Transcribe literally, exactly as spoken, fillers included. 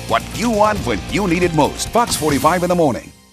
What you want when you need it most. Fox forty-five in the morning.